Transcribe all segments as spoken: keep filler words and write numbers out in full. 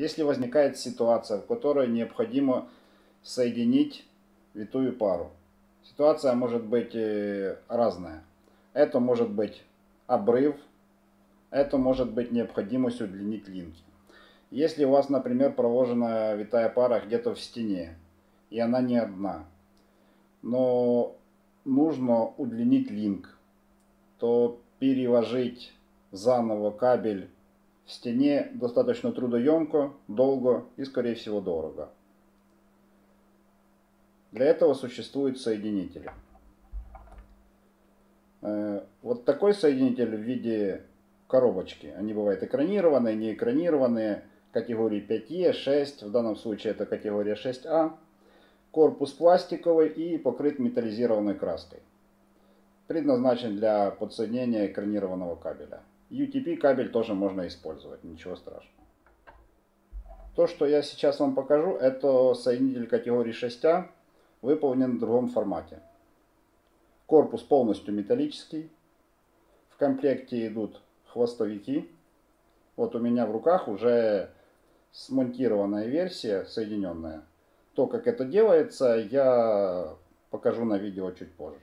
Если возникает ситуация, в которой необходимо соединить витую пару, ситуация может быть разная. Это может быть обрыв, это может быть необходимость удлинить линки. Если у вас, например, проложена витая пара где-то в стене, и она не одна, но нужно удлинить линк, то переложить заново кабель в стене достаточно трудоемко, долго и, скорее всего, дорого. Для этого существуют соединители. Вот такой соединитель в виде коробочки. Они бывают экранированные, не экранированные, категории пять Е, шесть, в данном случае это категория шесть А. Корпус пластиковый и покрыт металлизированной краской. Предназначен для подсоединения экранированного кабеля. ю ти пи кабель тоже можно использовать, ничего страшного. То, что я сейчас вам покажу, это соединитель категории шесть А, выполнен в другом формате. Корпус полностью металлический. В комплекте идут хвостовики. Вот у меня в руках уже смонтированная версия, соединенная. То, как это делается, я покажу на видео чуть позже.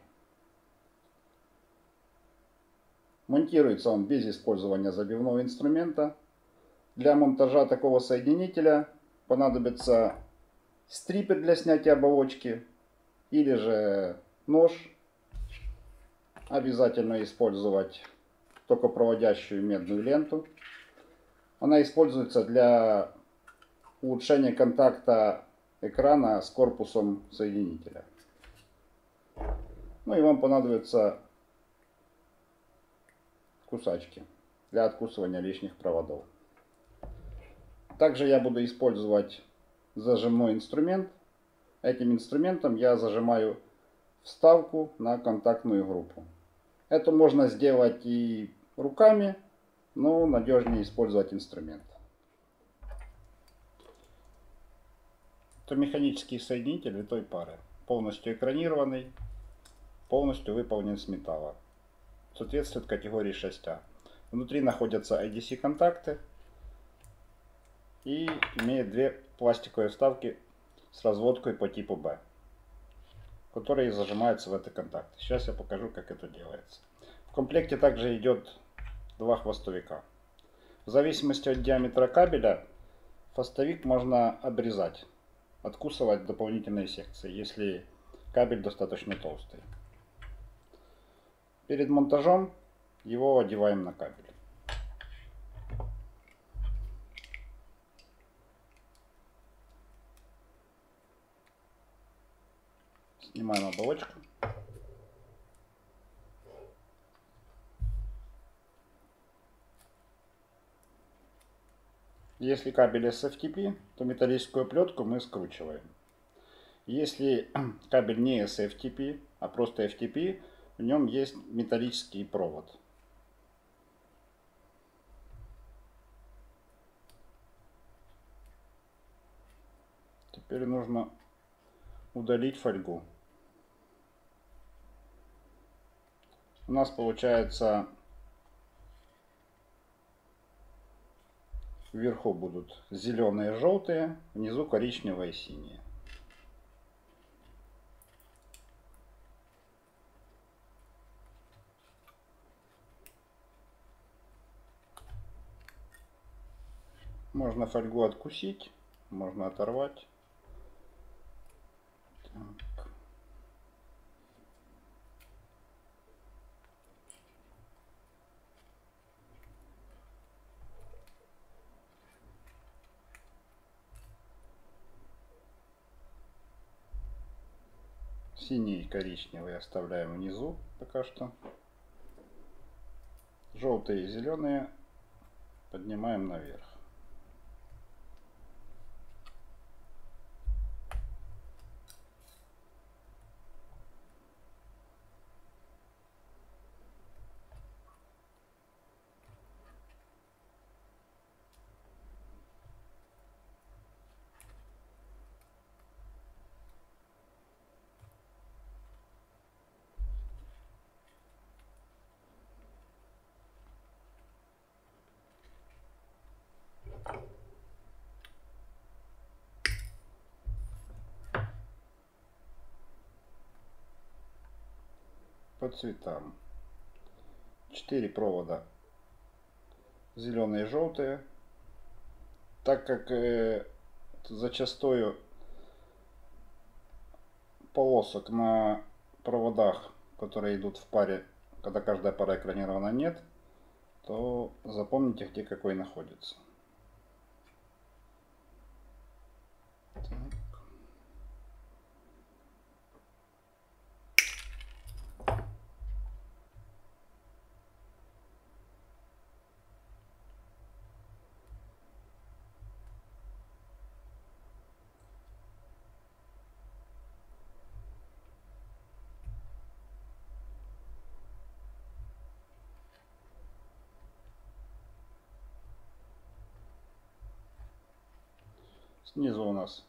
Монтируется он без использования забивного инструмента. Для монтажа такого соединителя понадобится стриппер для снятия оболочки или же нож. Обязательно использовать токопроводящую медную ленту. Она используется для улучшения контакта экрана с корпусом соединителя. Ну и вам понадобятся кусачки для откусывания лишних проводов. Также я буду использовать зажимной инструмент. Этим инструментом я зажимаю вставку на контактную группу. Это можно сделать и руками, но надежнее использовать инструмент. Это механический соединитель витой пары. Полностью экранированный, полностью выполнен с металла. Соответствует категории шесть А. Внутри находятся ай ди си контакты и имеет две пластиковые вставки с разводкой по типу Б, которые зажимаются в эти контакты. Сейчас я покажу, как это делается. В комплекте также идет два хвостовика. В зависимости от диаметра кабеля хвостовик можно обрезать, откусывать дополнительные секции, если кабель достаточно толстый. Перед монтажом его одеваем на кабель. Снимаем оболочку. Если кабель эс эф ти пи, то металлическую плетку мы скручиваем. Если кабель не эс эф ти пи, а просто эф ти пи, в нем есть металлический провод. Теперь нужно удалить фольгу. У нас получается вверху будут зеленые, желтые, внизу коричневые, синие. Можно фольгу откусить, можно оторвать. Так. Синие и коричневые оставляем внизу пока что. Желтые и зеленые поднимаем наверх. по цветам. Четыре провода. Зеленые и желтые. Так как э, зачастую полосок на проводах, которые идут в паре, когда каждая пара экранирована, нет, то запомните, где какой находится. Так. Снизу у нас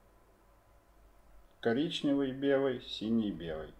коричневый, белый, синий, белый.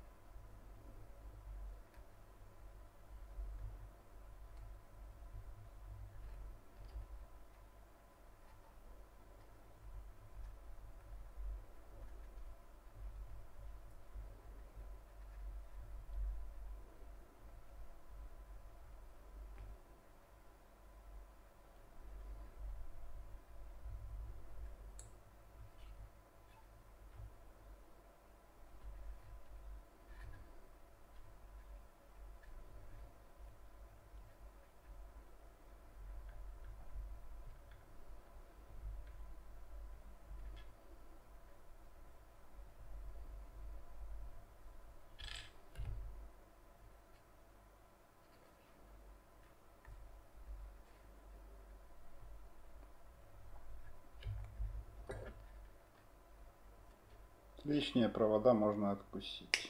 Лишние провода можно откусить.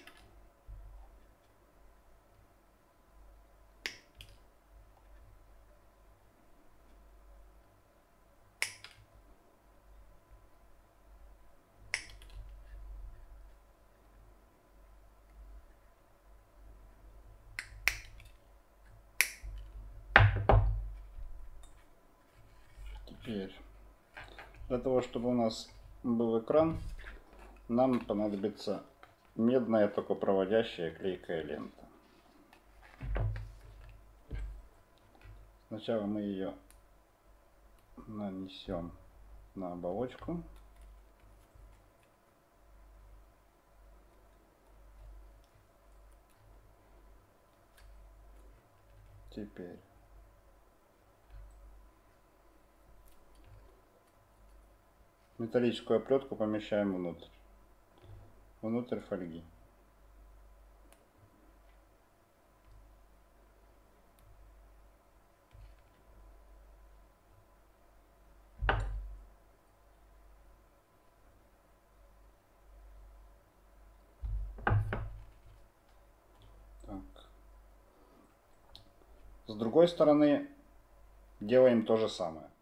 Теперь, для того, чтобы у нас был экран, нам понадобится медная токопроводящая клейкая лента. Сначала мы ее нанесем на оболочку. Теперь металлическую оплетку помещаем внутрь, внутрь фольги. Так. С другой стороны делаем то же самое.